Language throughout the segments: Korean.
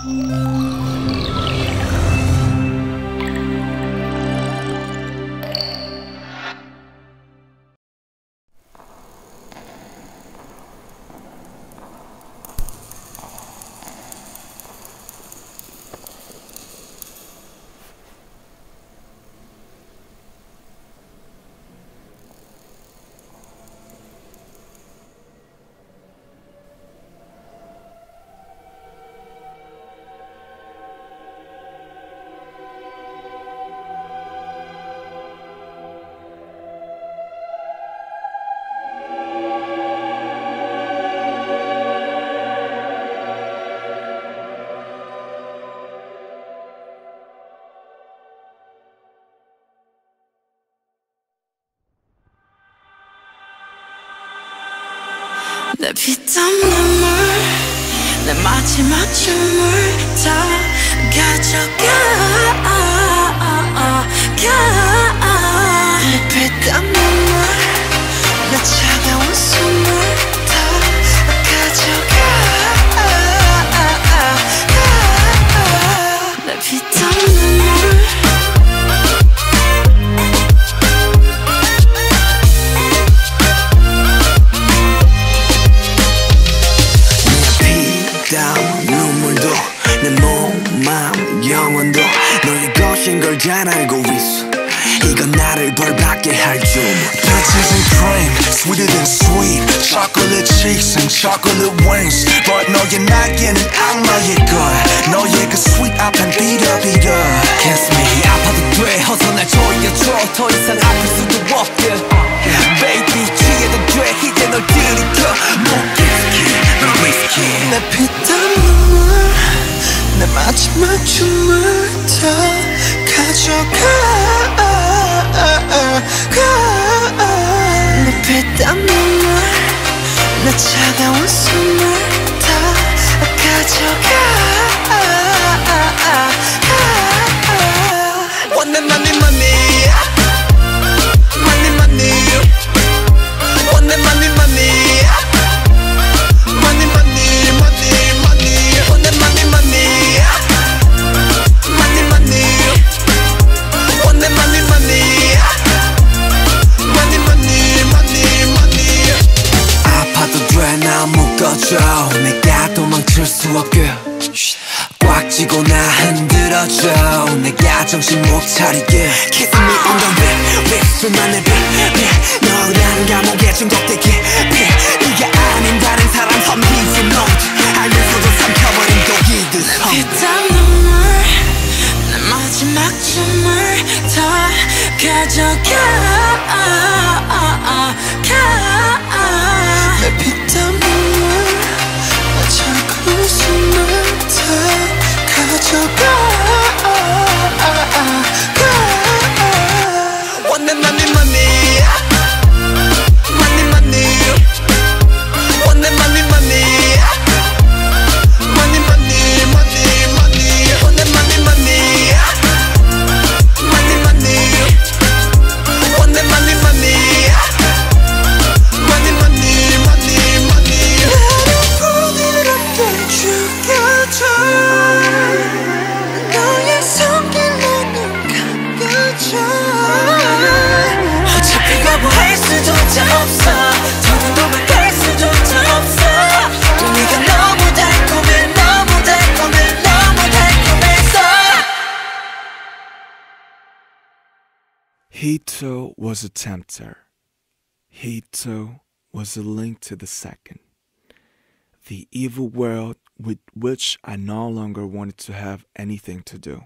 내 피땀 눈물 내 마지막 춤을 다 가져가 내 피땀 눈물 내 차가운 숨을 다 가져가 내 피땀 눈물 눈물도 내 몸, 마음, 영혼도 너의 것인 걸 잘 알고 있어. 이건 나를 벌받게 할 주문. Peaches and cream, sweeter than sweet. Chocolate cheeks and chocolate wings. But 너의 날개는 악마의 걸. 너의 그 sweet 앞엔 비려비려. Kiss me 아파도 돼 어서 날 조여줘 더 이상 아플 수도 없게 Baby 취해도 돼 이제 널 들이켜 못 키스키 널 위스키 내 피땀 눈물 내 마지막 춤을 다 가져가 내 피땀 눈물 내 차가운 숨을 다 가져가 One and money money Money money One and money money Money money money money One and money money Money money One and money money Money money money money 아파도 돼 나 묶어줘 내가 도망칠 수 없게 꽉 쥐고 나 흔들어줘 내가 정신 못 차리게 Kiss me on the lip lip 수만의 빛 너란 감옥에 중독되게 네가 아닌 다른 사람 섬기지 넌 알면서도 삼켜버린 독이듯 피땀 눈물 내 마지막 춤을 다 가져가 내 피땀 눈물 내 차가운 숨을 다 가져가 One and money money Money money One and money money Money money money money One and money money Money money One and money money Money money money money 나를 부드럽게 죽여줘 너의 손길로는 감겨줘 어차피 거부할 수조차 없어 더는 도망갈 수조차 없어 또 네가 너무 달콤해 너무 달콤해 너무 달콤해서 He too was a tempter. He too was a link to the second. The evil world with which I no longer wanted to have anything to do.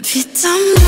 빗땀